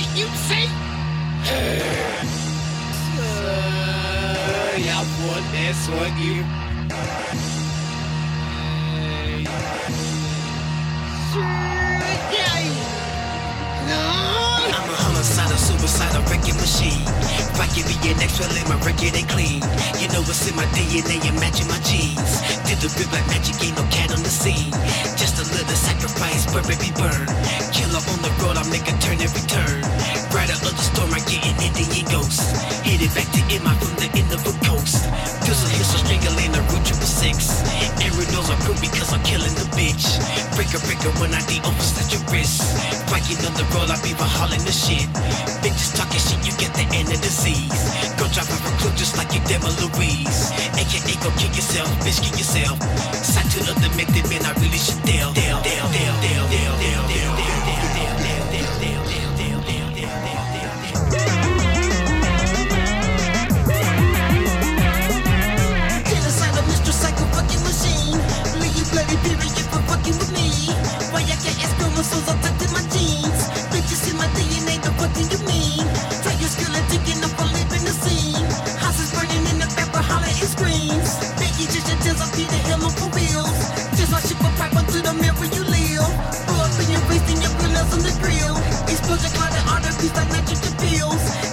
you say? I want that's on you. I'm a homicidal, suicidal wrecking machine. If I give you your next well, my record ain't clean. You know what's in my DNA and matching my genes. Did the rip like magic, ain't no cat on the scene. Just a little sacrifice, but baby burn. Killer on the road, I make a turn every turn. Rider of the storm, I get an Indian ghost. Headed back to Emma from the end of the coast. Pistol hits so strangling the route 666. Every nose I prove because I'm killing the bitch. Breaker when I de-office at your wrist. Biking on the road, I be hauling the shit. Bitches talking shit, you get the end of the disease. Go drop off a clue just like you Devil Louise. AKA go kill yourself, bitch, kill yourself. Side to the method, man, I really should deal. Genocidal Mr. Psycho fucking machine. Leave you bloody period for fucking with me. Why I can't ask chromosomes affecting my genes? Bitches in my DNA, the fuck do you mean? Tell your skeleton, taking up a lip in the scene. Houses burning in the back, but holler and screams. Becky just your tails, I'll be the hell for reals. Just like ship a pipe onto the mirror you live. Blow up in your face, then your grills on the grill. Explosion clouded arteries like nitrogen pills.